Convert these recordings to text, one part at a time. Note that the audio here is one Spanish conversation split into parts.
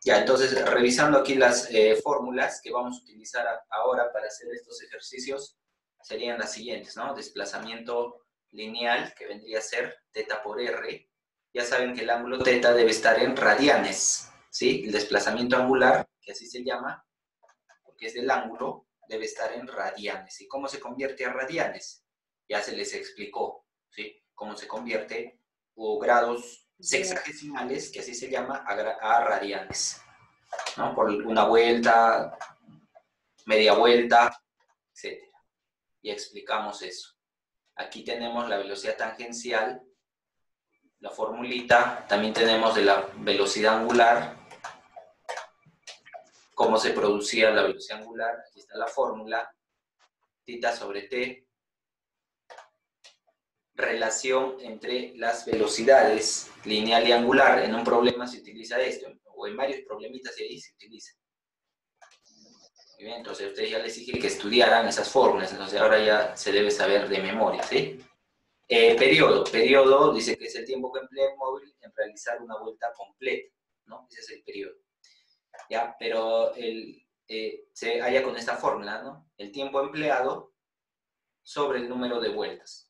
Ya, entonces, revisando aquí las fórmulas que vamos a utilizar ahora para hacer estos ejercicios, serían las siguientes, ¿no? Desplazamiento lineal, que vendría a ser θ por r. Ya saben que el ángulo θ debe estar en radianes, ¿sí? El desplazamiento angular, que así se llama, porque es del ángulo, debe estar en radianes. ¿Y cómo se convierte a radianes? Ya se les explicó, ¿sí? Cómo se convierte, o grados sexagesimales, que así se llama, a radianes, ¿no? Por una vuelta, media vuelta, etc. Y explicamos eso. Aquí tenemos la velocidad tangencial, la formulita, también tenemos de la velocidad angular, cómo se producía la velocidad angular, aquí está la fórmula, θ sobre t, relación entre las velocidades lineal y angular. En un problema se utiliza esto, o en varios problemitas de ahí se utiliza. Muy bien, entonces a ustedes ya les dije que estudiaran esas fórmulas, entonces ahora ya se debe saber de memoria, ¿sí? Periodo dice que es el tiempo que emplea el móvil en realizar una vuelta completa, ¿no? Ese es el periodo. ¿Ya? Pero se halla con esta fórmula, ¿no? El tiempo empleado sobre el número de vueltas.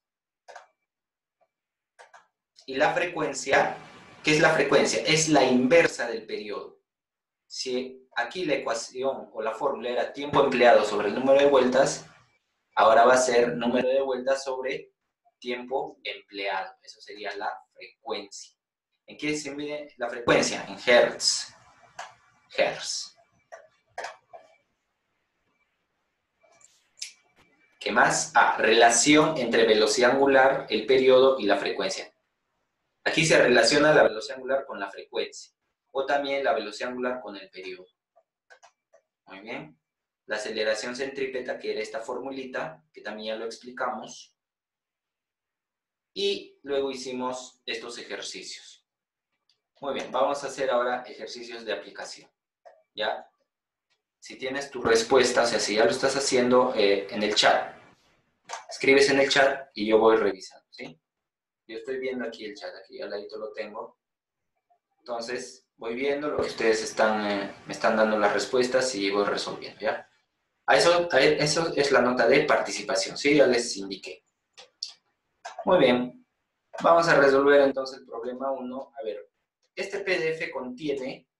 Y la frecuencia, ¿qué es la frecuencia? Es la inversa del periodo. Si aquí la ecuación o la fórmula era tiempo empleado sobre el número de vueltas, ahora va a ser número de vueltas sobre tiempo empleado. Eso sería la frecuencia. ¿En qué se mide la frecuencia? En hertz. Hertz. ¿Qué más? Relación entre velocidad angular, el periodo y la frecuencia. Aquí se relaciona la velocidad angular con la frecuencia, o también la velocidad angular con el periodo. Muy bien. La aceleración centrípeta, que era esta formulita, que también ya lo explicamos. Y luego hicimos estos ejercicios. Muy bien, vamos a hacer ahora ejercicios de aplicación. ¿Ya? Si tienes tu respuesta, o sea, si ya lo estás haciendo en el chat, escribes en el chat y yo voy revisando, ¿sí? Yo estoy viendo aquí el chat, aquí al ladito lo tengo. Entonces, voy viendo lo que ustedes me están dando las respuestas y voy resolviendo, ¿ya? Eso es la nota de participación, ¿sí? Ya les indiqué. Muy bien. Vamos a resolver entonces el problema 1. A ver, este PDF contiene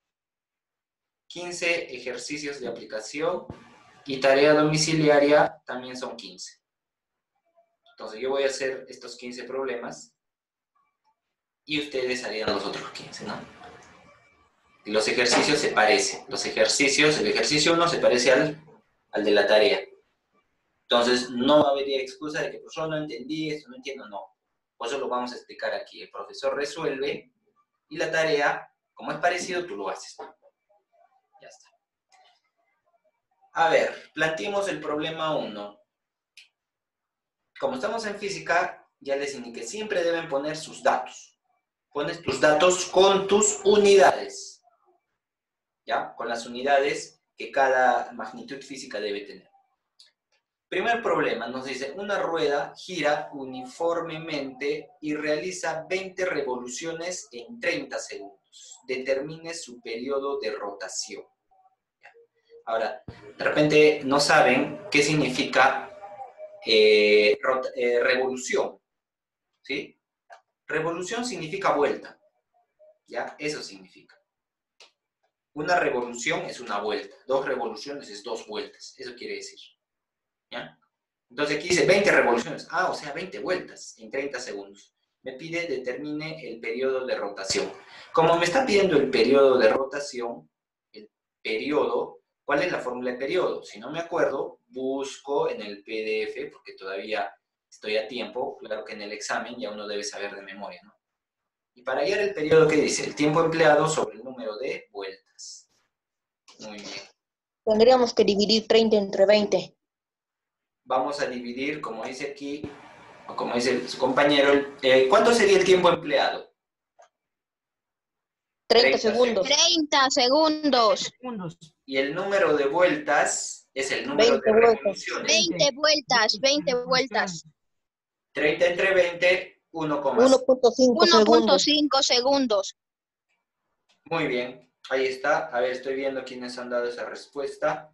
15 ejercicios de aplicación y tarea domiciliaria también son 15. Entonces yo voy a hacer estos 15 problemas y ustedes harían los otros 15, ¿no? Y los ejercicios se parecen. El ejercicio 1 se parece al de la tarea. Entonces no va a haber excusa de que pues, yo no entendí esto, no entiendo, no. Por eso lo vamos a explicar aquí. El profesor resuelve y la tarea, como es parecido, tú lo haces. Ya está. A ver, planteemos el problema 1. Como estamos en física, ya les indiqué, siempre deben poner sus datos. Pones tus datos con tus unidades. ¿Ya? Con las unidades que cada magnitud física debe tener. Primer problema, nos dice, una rueda gira uniformemente y realiza 20 revoluciones en 30 segundos. Determine su periodo de rotación. Ahora, de repente no saben qué significa revolución, ¿sí? Revolución significa vuelta, ¿ya? Eso significa. Una revolución es una vuelta, 2 revoluciones es 2 vueltas, eso quiere decir, ¿ya? Entonces aquí dice 20 revoluciones, o sea, 20 vueltas en 30 segundos. Me pide determine el periodo de rotación. Como me está pidiendo el periodo de rotación, el periodo, ¿cuál es la fórmula de periodo? Si no me acuerdo, busco en el PDF, porque todavía estoy a tiempo, claro que en el examen ya uno debe saber de memoria, ¿no? Y para hallar el periodo, ¿qué dice? El tiempo empleado sobre el número de vueltas. Muy bien. Tendríamos que dividir 30 entre 20. Vamos a dividir, como dice aquí, o como dice su compañero, ¿cuánto sería el tiempo empleado? 30 segundos. 30 segundos. Y el número de vueltas es el número de revoluciones. 20 vueltas, 20 vueltas. 30 entre 20, 1,5 1.5 segundos. 1.5 segundos. Muy bien. Ahí está. A ver, estoy viendo quiénes han dado esa respuesta.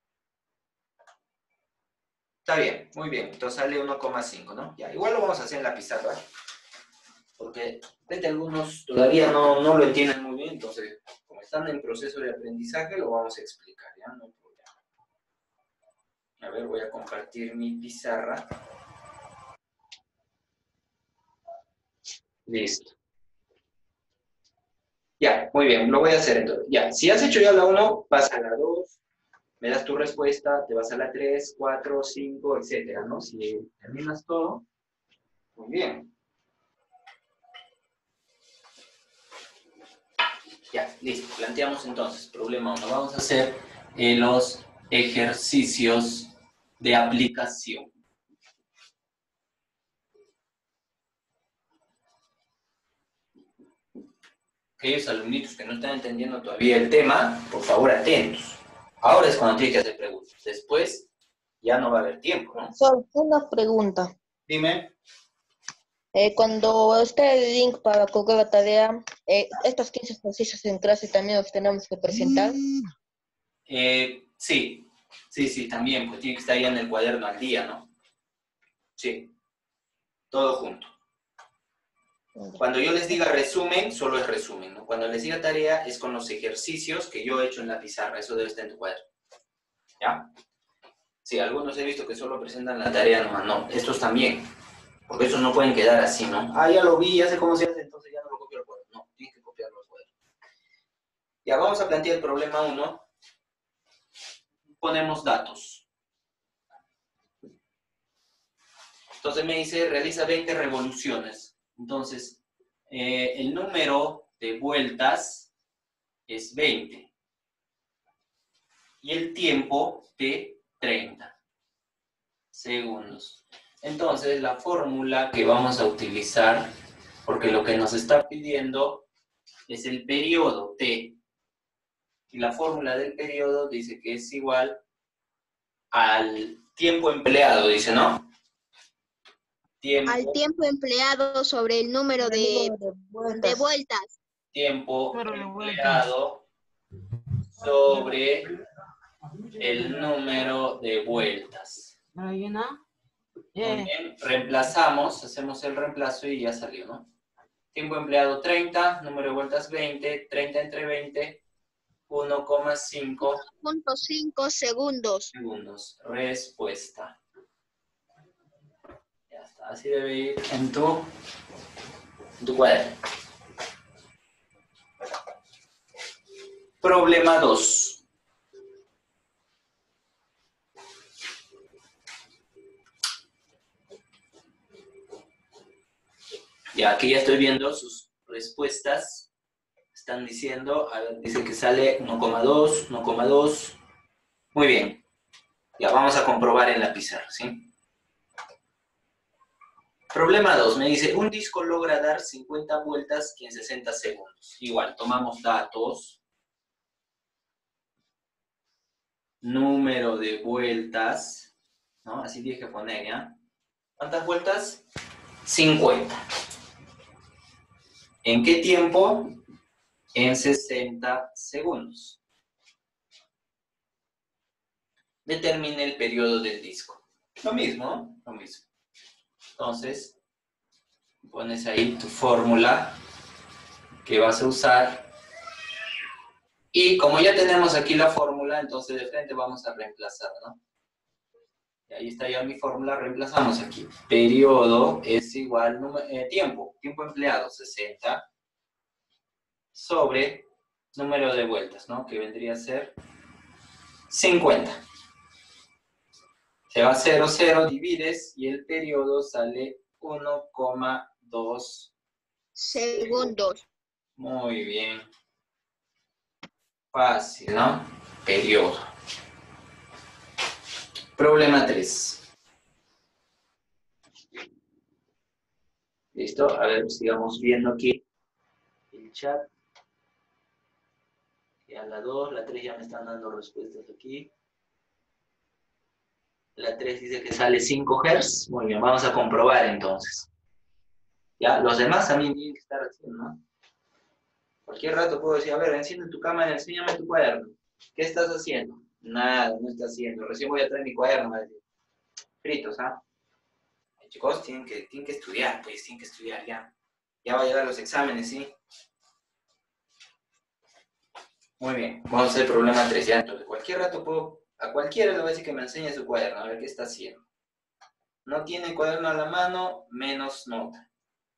Está bien, muy bien. Entonces sale 1,5, ¿no? Ya, igual lo vamos a hacer en la pizarra. Porque algunos todavía no lo entienden muy bien. Entonces, como están en proceso de aprendizaje, lo vamos a explicar, ¿ya? No hay problema. A ver, voy a compartir mi pizarra. Listo. Ya, muy bien, lo voy a hacer entonces. Ya, si has hecho ya la 1, vas a la 2, me das tu respuesta, te vas a la 3, 4, 5, etcétera, ¿no? Si terminas todo, muy bien. Ya, listo. Planteamos entonces, problema 1. Vamos a hacer los ejercicios de aplicación. Aquellos alumnitos que no están entendiendo todavía el tema, por favor, atentos. Ahora es cuando tienen que hacer preguntas. Después ya no va a haber tiempo, ¿no? Solo una pregunta. Dime. Cuando esté el link para colgar la tarea, estos 15 ejercicios en clase también los tenemos que presentar. Sí, también, pues tiene que estar ahí en el cuaderno al día, ¿no? Sí, todo junto. Cuando yo les diga resumen, solo es resumen, ¿no? Cuando les diga tarea, es con los ejercicios que yo he hecho en la pizarra, eso debe estar en tu cuaderno, ¿ya? Sí, algunos he visto que solo presentan la tarea nomás, no, estos también, porque estos no pueden quedar así, ¿no? Ah, ya lo vi, ya sé cómo se hace, entonces ya no lo copio al cuaderno, no, tienes que copiarlo al cuaderno. Ya, vamos a plantear el problema 1. Ponemos datos. Entonces me dice, realiza 20 revoluciones. Entonces, el número de vueltas es 20. Y el tiempo de 30 segundos. Entonces, la fórmula que vamos a utilizar, porque lo que nos está pidiendo es el periodo T. Y la fórmula del periodo dice que es igual al tiempo empleado, dice, ¿no? Al tiempo empleado sobre el número de vueltas. Tiempo empleado sobre el número de vueltas. Muy bien, reemplazamos, hacemos el reemplazo y ya salió, ¿no? Tiempo empleado 30, número de vueltas 20, 30 entre 20, 1,5 segundos. Respuesta. Ya está, así debe ir en tu cuaderno. Problema 2. Ya, aquí ya estoy viendo sus respuestas. Están diciendo, a ver, dice que sale 1,2, 1,2. Muy bien. Ya, vamos a comprobar en la pizarra, ¿sí? Problema 2, me dice, un disco logra dar 50 vueltas en 60 segundos. Igual, tomamos datos. Número de vueltas, ¿no? Así tienes que poner, ¿ya? ¿Cuántas vueltas? 50. ¿En qué tiempo? En 60 segundos. Determine el periodo del disco. Lo mismo, lo mismo. Entonces, pones ahí tu fórmula que vas a usar. Y como ya tenemos aquí la fórmula, entonces de frente vamos a reemplazar, ¿no? Y ahí está ya mi fórmula, reemplazamos aquí. Periodo es igual, tiempo empleado, 60, sobre número de vueltas, ¿no? Que vendría a ser 50. Se va 0, 0, divides y el periodo sale 1,2 segundos. Muy bien. Fácil, ¿no? Periodo. Problema 3. ¿Listo? A ver, sigamos viendo aquí el chat. Ya la 2, la 3 ya me están dando respuestas aquí. La 3 dice que sale 5 Hz. Muy bien, vamos a comprobar entonces. Ya, los demás también tienen que estar haciendo, ¿no? Cualquier rato puedo decir, a ver, enciende tu cámara, enséñame tu cuaderno. ¿Qué estás haciendo? Nada, no está haciendo. Recién voy a traer mi cuaderno. Va a decir. Fritos, ¿ah? Chicos, tienen que estudiar, pues, tienen que estudiar ya. Ya va a llegar los exámenes, ¿sí? Muy bien, vamos a hacer el problema 3 ya. Entonces, cualquier rato puedo, a cualquiera le voy a decir que me enseñe su cuaderno, a ver qué está haciendo. No tiene cuaderno a la mano, menos nota.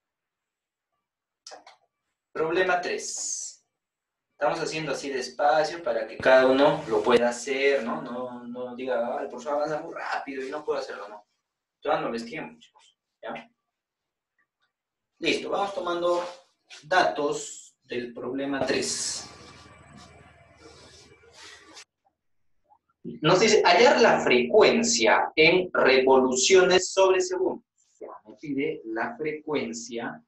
Problema 3. Estamos haciendo así despacio para que cada uno lo pueda hacer, ¿no? No diga, el profesor avanza muy rápido y no puedo hacerlo, ¿no? Estoy dándoles tiempo, chicos, ¿ya? Listo, vamos tomando datos del problema 3. Nos dice hallar la frecuencia en revoluciones sobre segundos. Me pide la frecuencia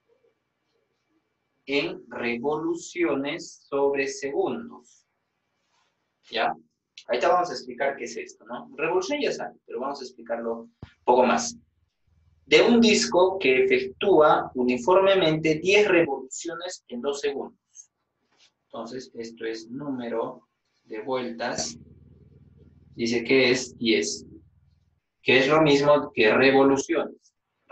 en revoluciones sobre segundos. ¿Ya? Ahorita vamos a explicar qué es esto, ¿no? Revolución ya saben, pero vamos a explicarlo un poco más. De un disco que efectúa uniformemente 10 revoluciones en 2 segundos. Entonces, esto es número de vueltas. Dice que es 10. Que es lo mismo que revoluciones.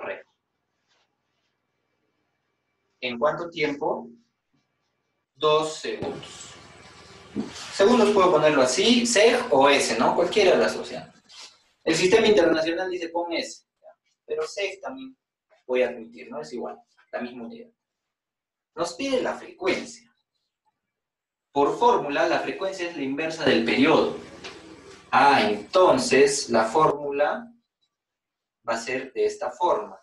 ¿En cuánto tiempo? 2 segundos. Segundos puedo ponerlo así, seg o s, ¿no? Cualquiera de las dos. El sistema internacional dice pon s, pero seg también voy a admitir, ¿no? Es igual, la misma unidad. Nos pide la frecuencia. Por fórmula, la frecuencia es la inversa del periodo. Entonces la fórmula va a ser de esta forma.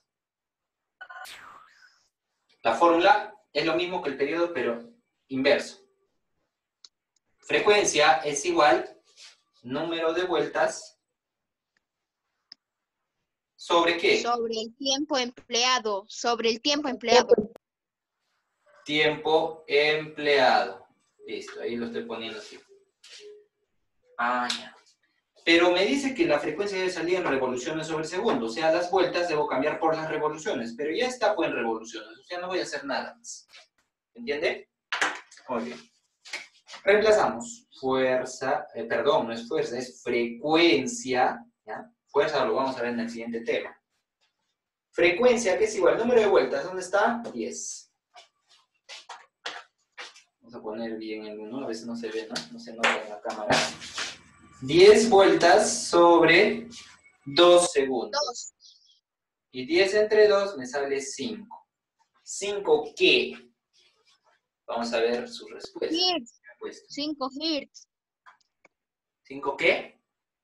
La fórmula es lo mismo que el periodo, pero inverso. Frecuencia es igual número de vueltas ¿sobre qué? Sobre el tiempo empleado. Sobre el tiempo empleado. Tiempo empleado. Listo, ahí lo estoy poniendo así. Ya. Pero me dice que la frecuencia debe salir en revoluciones sobre segundo. O sea, las vueltas debo cambiar por las revoluciones. Pero ya está pues en revoluciones. O sea, no voy a hacer nada más. ¿Entiende? Muy bien. Reemplazamos. Fuerza, perdón, no es fuerza, es frecuencia. ¿Ya? Fuerza lo vamos a ver en el siguiente tema. Frecuencia, que es igual, número de vueltas, ¿dónde está? 10. Vamos a poner bien el 1, a veces no se ve, ¿no? No se nota en la cámara. 10 vueltas sobre 2 segundos. 2. Y 10 entre 2 me sale 5. ¿5 qué? Vamos a ver su respuesta. Hertz. 5 Hz. ¿5 qué?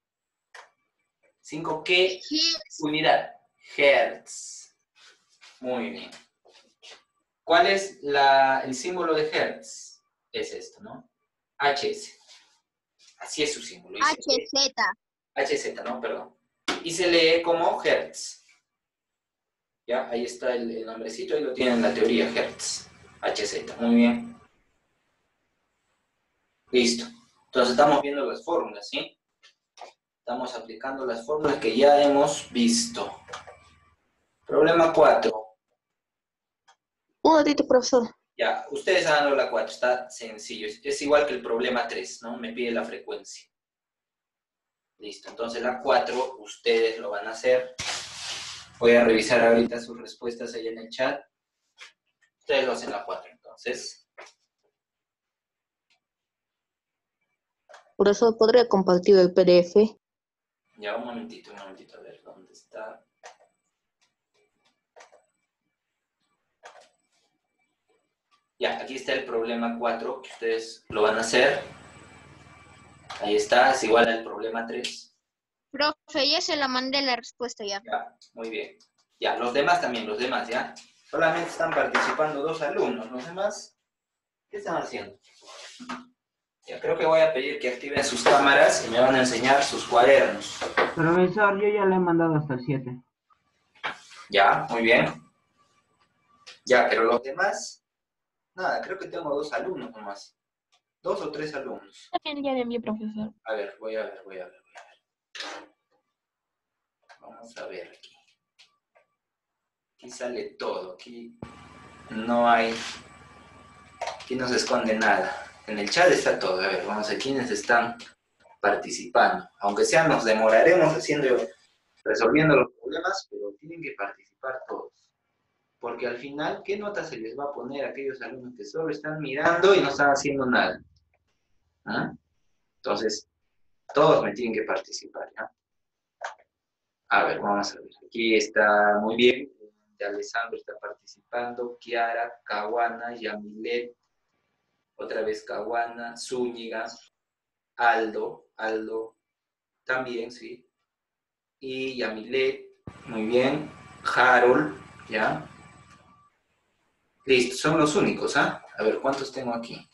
5 qué Hertz. unidad. Hertz. Muy bien. ¿Cuál es el símbolo de Hertz? Es esto, ¿no? HS. Así es su símbolo. HZ. HZ, ¿no? Perdón. Y se lee como Hertz. ¿Ya? Ahí está el nombrecito, ahí lo tienen en la teoría, Hertz. HZ, muy bien. Listo. Entonces estamos viendo las fórmulas, ¿sí? Estamos aplicando las fórmulas que ya hemos visto. Problema 4. Un ratito, profesor. Ya, ustedes hagan la 4, está sencillo. Es igual que el problema 3, ¿no? Me pide la frecuencia. Listo, entonces la 4 ustedes lo van a hacer. Voy a revisar ahorita sus respuestas ahí en el chat. Ustedes lo hacen la 4, entonces. Profesor, ¿podría compartir el PDF? Ya, un momentito, a ver, ¿dónde está? Ya, aquí está el problema 4, que ustedes lo van a hacer. Ahí está, es igual al problema 3. Profe, ya se la mandé la respuesta ya. Ya, muy bien. Ya, los demás también, ¿ya? Solamente están participando 2 alumnos, los demás, ¿qué están haciendo? Ya, creo que voy a pedir que activen sus cámaras y me van a enseñar sus cuadernos. Profesor, yo ya le he mandado hasta el 7. Ya, muy bien. Ya, pero los demás, nada, creo que tengo 2 alumnos nomás. 2 o 3 alumnos. También ya le envié, profesor. A ver, voy a ver. Vamos a ver aquí. Aquí sale todo, aquí no hay Aquí no se esconde nada. En el chat está todo. A ver, vamos a ver quiénes están participando. Aunque sea, nos demoraremos resolviendo los problemas, pero tienen que participar todos. Porque al final, ¿qué nota se les va a poner a aquellos alumnos que solo están mirando y no están haciendo nada? ¿Ah? Entonces, todos me tienen que participar, ¿ya? A ver, vamos a ver. Aquí está muy bien. Alessandro está participando. Kiara, Caguana, Yamilet, otra vez Caguana, Zúñiga, Aldo también, sí. Y Yamilet, muy bien. Harold, ¿ya? Listo, son los únicos, ¿ah? A ver, ¿cuántos tengo aquí?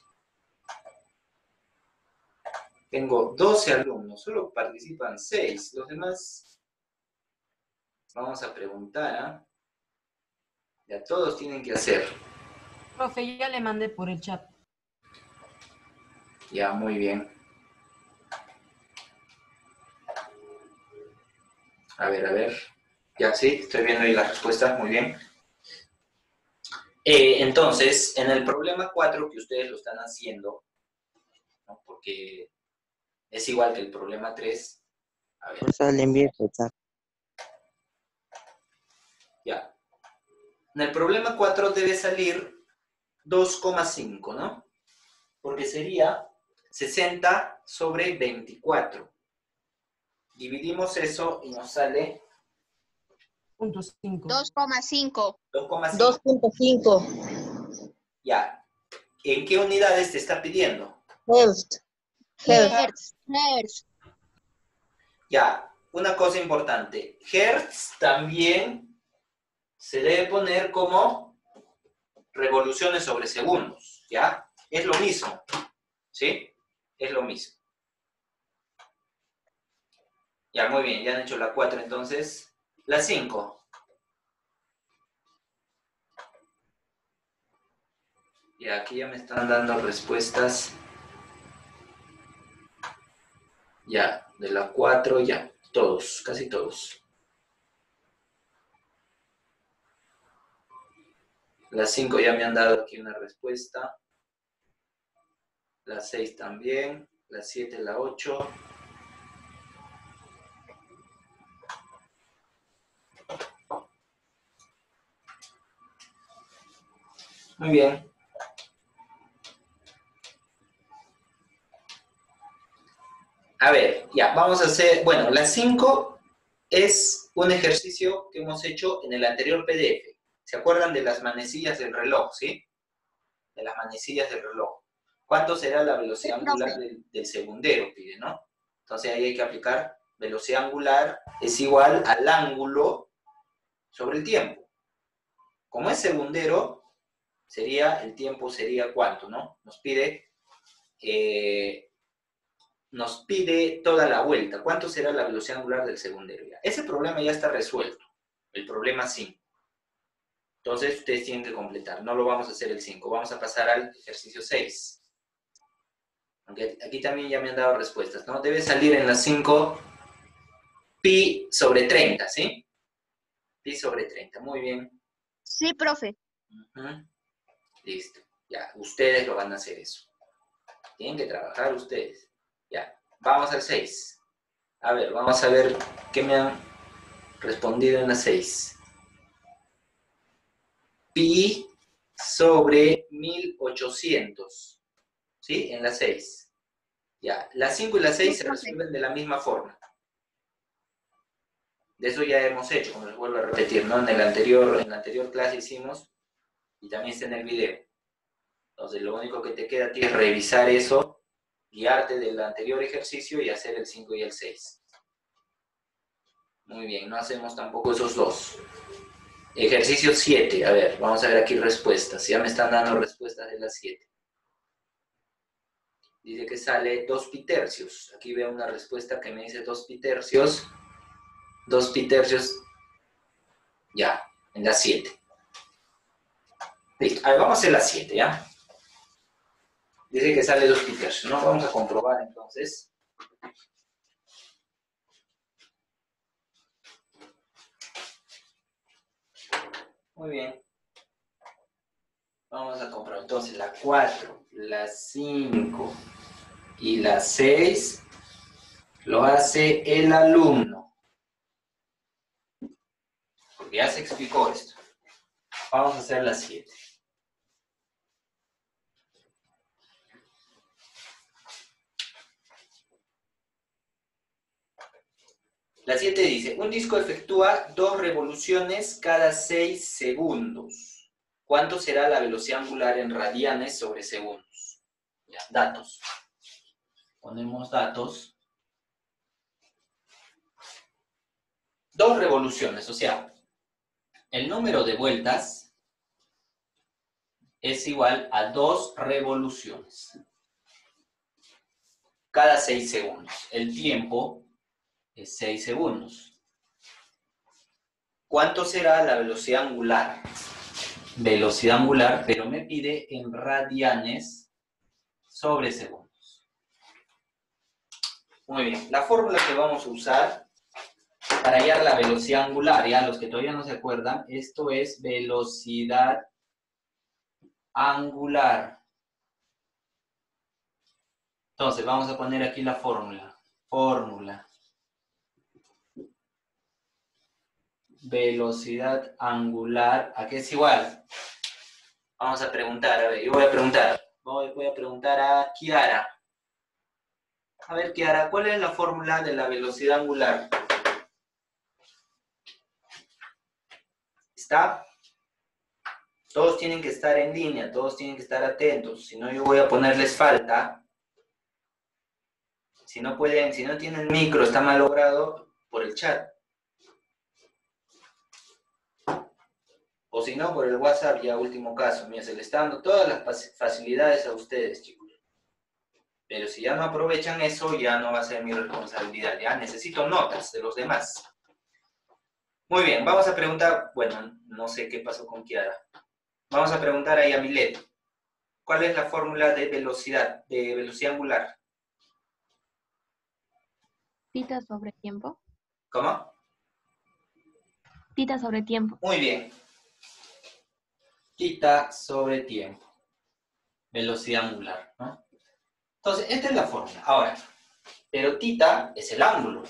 Tengo 12 alumnos, solo participan 6. Los demás, vamos a preguntar, ¿ah? Ya todos tienen que hacer. Profe, ya le mandé por el chat. Ya, muy bien. A ver. Ya, sí, estoy viendo ahí las respuestas, muy bien. Entonces, en el problema 4 que ustedes lo están haciendo, ¿no? Porque es igual que el problema 3. A ver. Por eso le envié el chat. Ya. En el problema 4 debe salir 2,5, ¿no? Porque sería 60 sobre 24. Dividimos eso y nos sale 2.5. 2,5. 2,5. 2.5. Ya. ¿En qué unidades te está pidiendo? Hertz. Hertz. Ya. Una cosa importante. Hertz también se debe poner como revoluciones sobre segundos. ¿Ya? Es lo mismo. ¿Sí? Es lo mismo. Ya, muy bien. Ya han hecho la 4, entonces. La 5. Y aquí ya me están dando respuestas. Ya, de la 4 ya. Todos, casi todos. La 5 ya me han dado aquí una respuesta. La 6 también. La 7, la 8. Muy bien. A ver, ya, vamos a hacer, bueno, la 5 es un ejercicio que hemos hecho en el anterior PDF. ¿Se acuerdan de las manecillas del reloj, sí? De las manecillas del reloj. ¿Cuánto será la velocidad angular del segundero? Pide, ¿no? Entonces ahí hay que aplicar velocidad angular es igual al ángulo sobre el tiempo. Como es segundero, el tiempo sería ¿cuánto, no? Nos pide toda la vuelta. ¿Cuánto será la velocidad angular del segundero? Ya. Ese problema ya está resuelto. El problema 5. Entonces ustedes tienen que completar. No lo vamos a hacer el 5. Vamos a pasar al ejercicio 6. Aunque aquí también ya me han dado respuestas, ¿no? Debe salir en la 5 pi sobre 30, ¿sí? Pi sobre 30. Muy bien. Sí, profe. Listo. Ya, ustedes lo van a hacer eso. Tienen que trabajar ustedes. Ya, vamos al 6. A ver, vamos a ver qué me han respondido en la 6. Pi sobre 1800. ¿Sí? En la 6. Ya, la 5 y la 6 se resuelven de la misma forma. De eso ya hemos hecho, como les vuelvo a repetir, ¿no? En la anterior clase hicimos, y también está en el video. Entonces, lo único que te queda a ti es revisar eso, guiarte del anterior ejercicio y hacer el 5 y el 6. Muy bien, no hacemos tampoco esos dos. Ejercicio 7, a ver, vamos a ver aquí respuestas. Ya me están dando respuestas de las 7. Dice que sale 2 pitercios. Aquí veo una respuesta que me dice 2 pitercios. 2 pitercios, ya, en la 7. Listo, a ver, vamos a hacer la 7, ¿ya? Dice que sale 2 pitercios, ¿no? Vamos a comprobar entonces. Muy bien. Vamos a comprobar. Entonces, la 4, la 5 y la 6 lo hace el alumno. Porque ya se explicó esto. Vamos a hacer la 7. La 7 dice, un disco efectúa 2 revoluciones cada 6 segundos. ¿Cuánto será la velocidad angular en radianes sobre segundos? Ya, datos. Ponemos datos. 2 revoluciones, o sea, el número de vueltas es igual a 2 revoluciones cada 6 segundos. El tiempo es 6 segundos. ¿Cuánto será la velocidad angular? Velocidad angular, pero me pide en radianes sobre segundos. Muy bien, la fórmula que vamos a usar para hallar la velocidad angular, ya los que todavía no se acuerdan, esto es velocidad angular. Entonces, vamos a poner aquí la fórmula. Fórmula. Velocidad angular, ¿a qué es igual? Vamos a preguntar, a ver, yo voy a preguntar a Kiara. A ver, Kiara, ¿cuál es la fórmula de la velocidad angular? ¿Está? Todos tienen que estar en línea, todos tienen que estar atentos, si no yo voy a ponerles falta. Si no pueden, si no tienen micro, está mal logrado, por el chat. O si no, por el WhatsApp, ya último caso. Mira, se le está dando todas las facilidades a ustedes, chicos. Pero si ya no aprovechan eso, ya no va a ser mi responsabilidad. Ya necesito notas de los demás. Muy bien, vamos a preguntar, bueno, no sé qué pasó con Kiara. Vamos a preguntar a Yamilet. ¿Cuál es la fórmula de velocidad angular? Tita sobre tiempo. ¿Cómo? Tita sobre tiempo. Muy bien. Tita sobre tiempo. Velocidad angular, ¿no? Entonces, esta es la fórmula. Ahora, pero tita es el ángulo.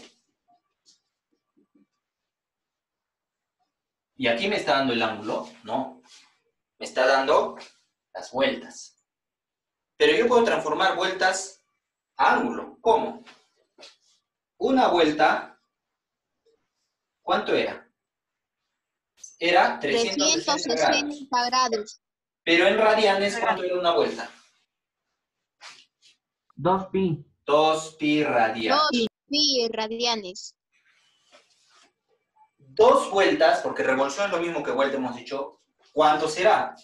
¿Y aquí me está dando el ángulo? No. Me está dando las vueltas. Pero yo puedo transformar vueltas a ángulo. ¿Cómo? Una vuelta, ¿cuánto era? Era 360 grados. Pero en radianes, ¿cuánto era una vuelta? 2pi. 2pi radianes. 2pi radianes. 2 vueltas, porque revolución es lo mismo que vuelta, hemos dicho. ¿Cuánto será?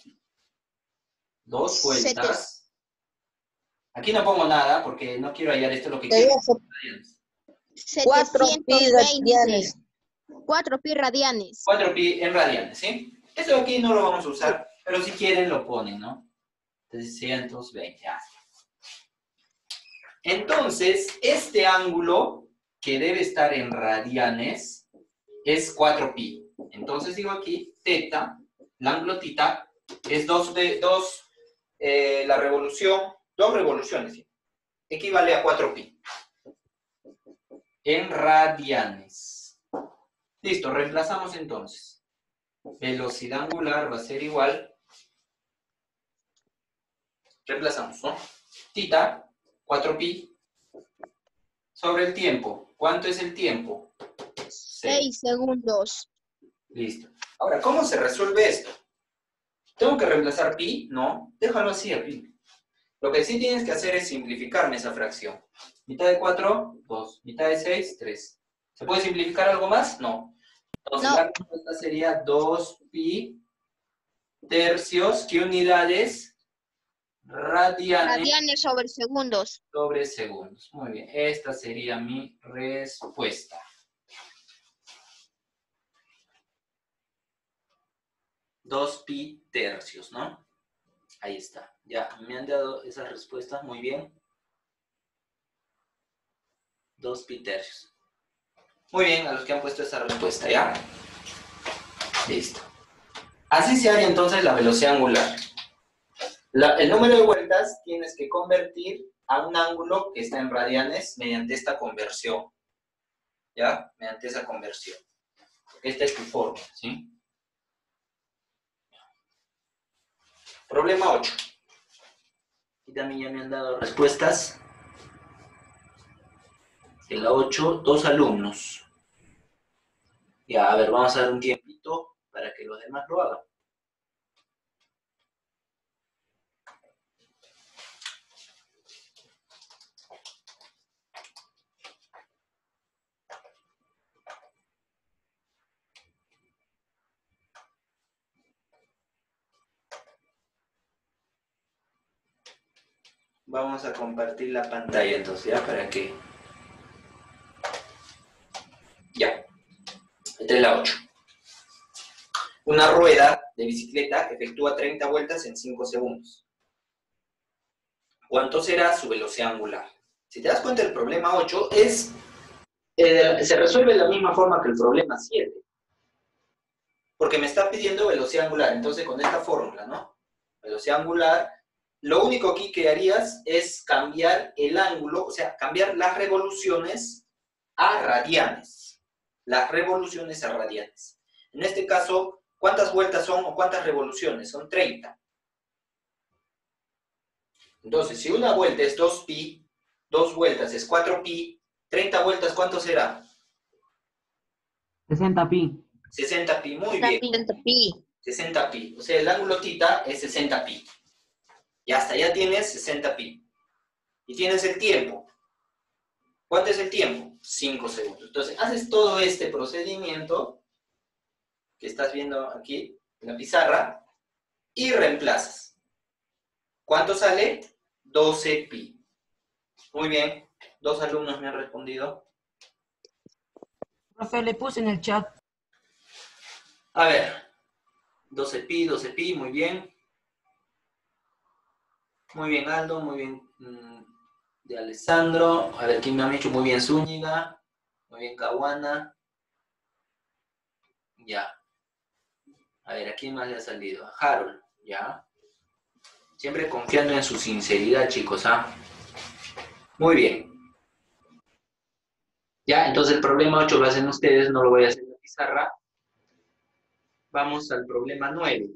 2 vueltas. Aquí no pongo nada, porque no quiero hallar esto, lo que quiero. 4pi radianes. 4pi radianes. 4pi en radianes, ¿sí? Esto aquí no lo vamos a usar, pero si quieren lo ponen, ¿no? 320. Entonces, este ángulo que debe estar en radianes es 4pi. Entonces digo aquí, teta, el ángulo tita es la revolución, 2 revoluciones, ¿sí? Equivale a 4pi. En radianes. Listo, reemplazamos entonces. Velocidad angular va a ser igual. Reemplazamos, ¿no? Tita, 4pi, sobre el tiempo. ¿Cuánto es el tiempo? 6 segundos. Listo. Ahora, ¿cómo se resuelve esto? ¿Tengo que reemplazar pi? No, déjalo así a pi. Lo que sí tienes que hacer es simplificarme esa fracción. Mitad de 4, 2. Mitad de 6, 3. ¿Se puede simplificar algo más? No. Entonces la respuesta sería 2pi tercios. ¿Qué unidades? Radianes sobre segundos. Sobre segundos. Muy bien. Esta sería mi respuesta. 2pi tercios, ¿no? Ahí está. Ya me han dado esas respuestas muy bien. 2pi tercios. Muy bien, a los que han puesto esa respuesta, ¿ya? Listo. Así se haría entonces la velocidad angular. El número de vueltas tienes que convertir a un ángulo que está en radianes mediante esta conversión. ¿Ya? Mediante esa conversión. Esta es tu fórmula, ¿sí? Problema 8. Aquí también ya me han dado respuestas. En la 8, 2 alumnos. Ya, a ver, vamos a dar un tiempito para que los demás lo hagan. Vamos a compartir la pantalla entonces, ¿ya? Para que... Ya. Esta es la 8. Una rueda de bicicleta efectúa 30 vueltas en 5 segundos. ¿Cuánto será su velocidad angular? Si te das cuenta, el problema 8 se resuelve de la misma forma que el problema 7. Porque me está pidiendo velocidad angular. Entonces, con esta fórmula, ¿no? Velocidad angular... Lo único aquí que harías es cambiar el ángulo, o sea, cambiar las revoluciones a radianes. Las revoluciones a radianes. En este caso, ¿cuántas vueltas son o cuántas revoluciones? Son 30. Entonces, si una vuelta es 2pi, 2 vueltas es 4pi, 30 vueltas, ¿cuánto será? 60pi. 60pi, muy bien. 60pi. 60pi. O sea, el ángulo θ es 60pi. Y hasta ya tienes 60pi. Y tienes el tiempo. ¿Cuánto es el tiempo? 5 segundos. Entonces, haces todo este procedimiento que estás viendo aquí en la pizarra y reemplazas. ¿Cuánto sale? 12pi. Muy bien. 2 alumnos me han respondido. Profe, le puse en el chat. A ver. 12pi, 12pi, muy bien. Muy bien, Aldo, muy bien. De Alessandro. A ver, ¿quién me ha hecho? Muy bien, Zúñiga. Muy bien, Caguana. Ya. A ver, ¿a quién más le ha salido? A Harold, ya. Siempre confiando en su sinceridad, chicos, ¿ah? Muy bien. Ya, entonces el problema 8 lo hacen ustedes, no lo voy a hacer en la pizarra. Vamos al problema 9.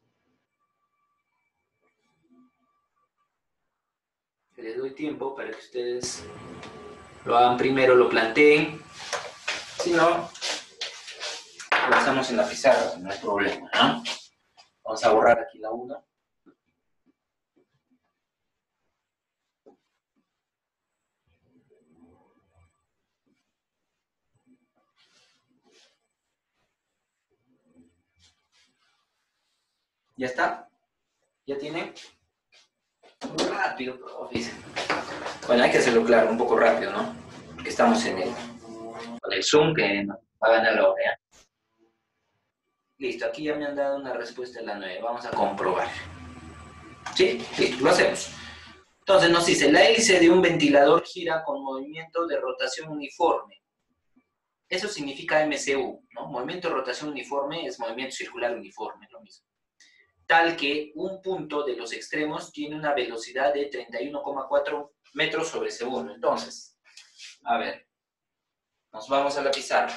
Les doy tiempo para que ustedes lo hagan primero, lo planteen. Si no, lo hacemos en la pizarra, no hay problema, ¿no? Vamos a borrar aquí la 1. ¿Ya está? ¿Ya tienen? Muy rápido, profe. Bueno, hay que hacerlo claro, un poco rápido, ¿no? Porque estamos con el Zoom que nos va a ganar la hora, ¿ya? Listo, aquí ya me han dado una respuesta a la 9. Vamos a comprobar. ¿Sí? Listo, lo hacemos. Entonces nos dice, la hélice de un ventilador gira con movimiento de rotación uniforme. Eso significa MCU, ¿no? Movimiento de rotación uniforme es movimiento circular uniforme, lo mismo. Tal que un punto de los extremos tiene una velocidad de 31,4 metros sobre segundo. Entonces, a ver, nos vamos a la pizarra.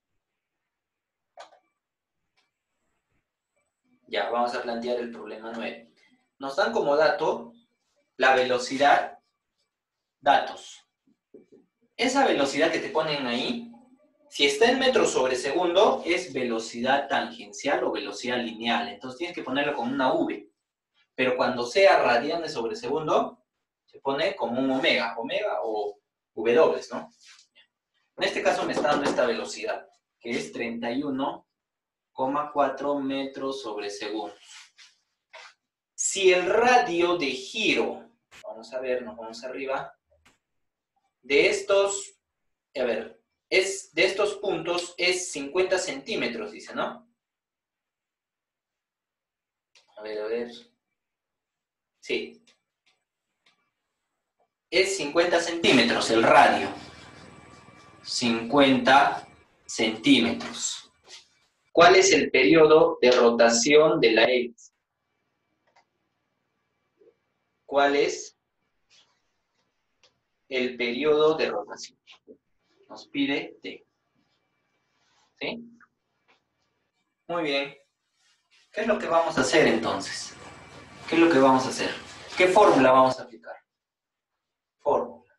Ya, vamos a plantear el problema 9. Nos dan como dato la velocidad, datos. Esa velocidad que te ponen ahí, si está en metros sobre segundo, es velocidad tangencial o velocidad lineal. Entonces tienes que ponerlo con una V. Pero cuando sea radianes sobre segundo, se pone como un omega o W, ¿no? En este caso me está dando esta velocidad, que es 31,4 metros sobre segundo. Si el radio de giro, vamos a ver, nos vamos arriba, de estos, a ver, de estos puntos es 50 centímetros, dice, ¿no? A ver. Sí. Es 50 centímetros el radio. 50 centímetros. ¿Cuál es el periodo de rotación de la hélice? cuál es el periodo de rotación. Nos pide T. ¿Sí? Muy bien. ¿Qué es lo que vamos a hacer entonces? ¿Qué es lo que vamos a hacer? ¿Qué fórmula vamos a aplicar? Fórmula.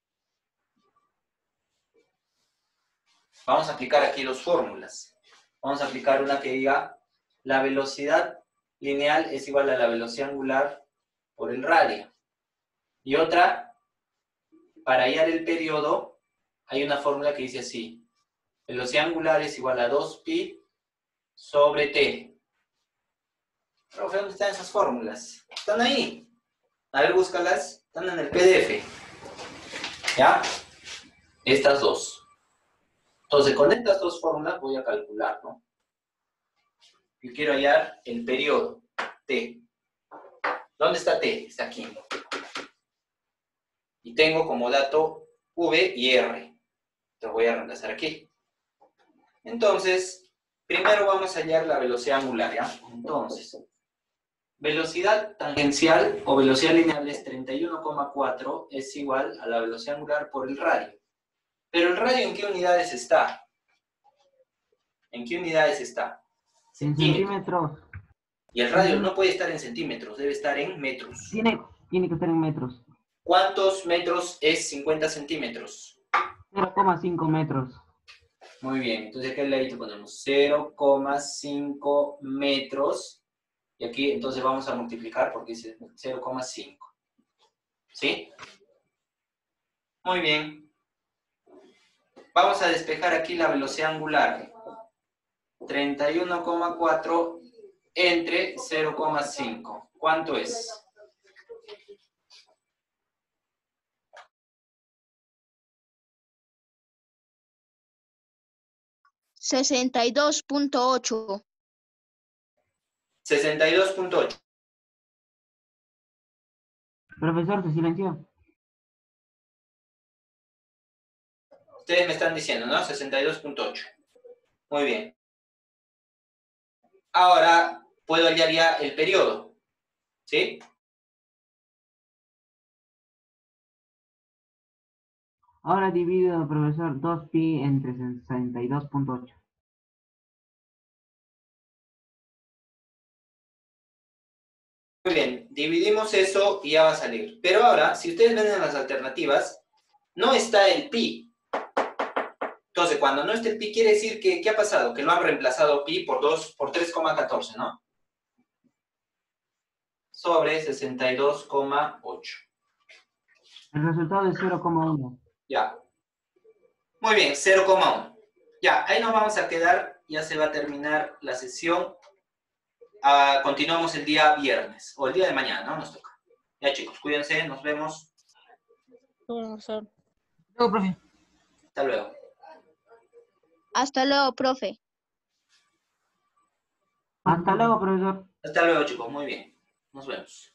Vamos a aplicar aquí dos fórmulas. Vamos a aplicar una que diga la velocidad lineal es igual a la velocidad angular por el radio. Y otra, para hallar el periodo, hay una fórmula que dice así. Velocidad angular es igual a 2pi sobre t. Profe, ¿dónde están esas fórmulas? Están ahí. A ver, búscalas. Están en el PDF. ¿Ya? Estas dos. Entonces, con estas dos fórmulas voy a calcular, ¿no? Yo quiero hallar el periodo t. ¿Dónde está t? Está aquí. Y tengo como dato v y r. Lo voy a reemplazar aquí. Entonces, primero vamos a hallar la velocidad angular, ¿ya? Entonces, velocidad tangencial o velocidad lineal es 31,4 es igual a la velocidad angular por el radio. Pero el radio, ¿en qué unidades está? ¿En qué unidades está? En centímetros. Y el radio no puede estar en centímetros, debe estar en metros. Tiene que estar en metros. ¿Cuántos metros es 50 centímetros? 0,5 metros. Muy bien, entonces aquí al ladito ponemos 0,5 metros. Y aquí entonces vamos a multiplicar porque dice 0,5. ¿Sí? Muy bien. Vamos a despejar aquí la velocidad angular. 31,4 entre 0,5. ¿Cuánto es? $62.8. 62,8. Profesor, se silenció. Ustedes me están diciendo, ¿no? 62,8. Muy bien. Ahora puedo hallar ya el periodo. ¿Sí? Ahora divido, profesor, 2pi entre 62,8. Muy bien, dividimos eso y ya va a salir. Pero ahora, si ustedes ven en las alternativas, no está el pi. Entonces, cuando no esté el pi, quiere decir que, ¿qué ha pasado? Que lo han reemplazado pi por 3,14, ¿no? Sobre 62,8. El resultado es 0,1. Ya. Muy bien, 0,1. Ya, ahí nos vamos a quedar. Ya se va a terminar la sesión. Continuamos el día viernes. O el día de mañana, ¿no? Nos toca. Ya, chicos, cuídense. Nos vemos. Luego, profe. Hasta luego. Hasta luego, profe. Hasta luego, profesor. Hasta luego, chicos. Muy bien. Nos vemos.